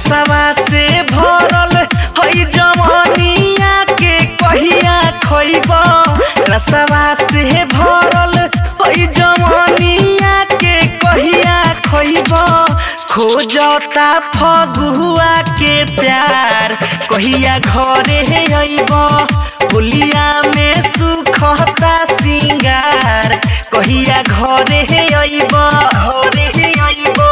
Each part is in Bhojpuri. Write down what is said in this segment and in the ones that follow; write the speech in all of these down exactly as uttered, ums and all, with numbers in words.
रसवा से भरल हई जवानिया के कहिया खइब रसवा से भरल हई जवानिया के कहिया खइब खोजता फगुआ के प्यार कहिया घरे अइब होलिया में सुखता सिंगार कहिया घरे अइब घरे अइब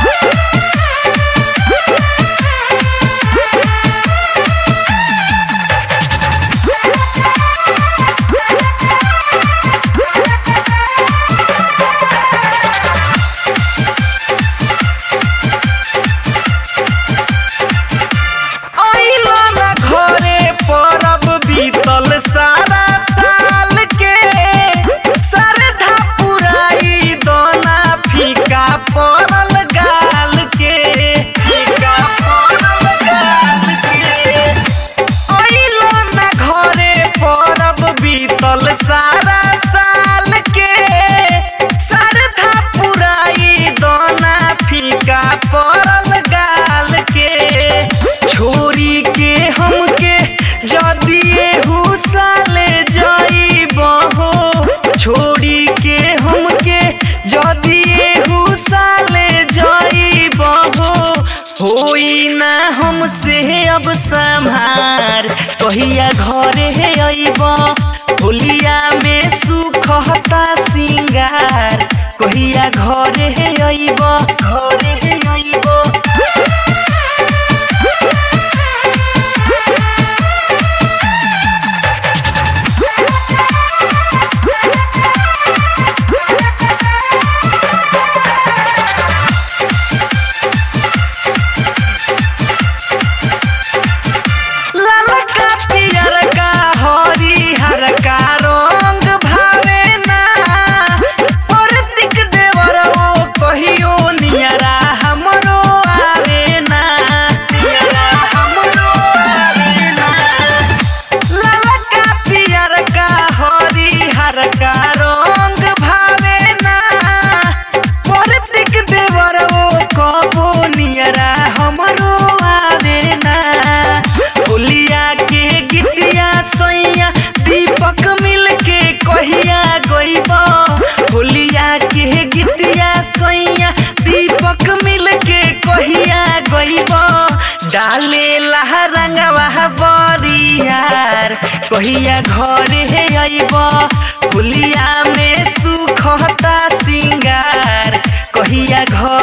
सारा साल के सरधा पुराई दोना फीका पड़ल गाल के फीका पड़ल गाल के अइलो ना घरे परब बीतल सारा साल के सरधा पुराई दोना फीका पड़ल गाल के छोरी के हमके जदी साले जाइब हो छोड़ी के हमके जदी साले जाइब हो होई ना हमसे अब संभार कहिया घरे अइब होलिया में सुखता सिंगार कहिया घरे अइब घरे अइब दीपक मिल के कहिया गइब होलिया के गीतिया सैया दीपक मिल के कहिया गइब डाले लहा रंगवा बरियार कहिया घरे अइब होलिया में सुखता सिंगार कहिया घर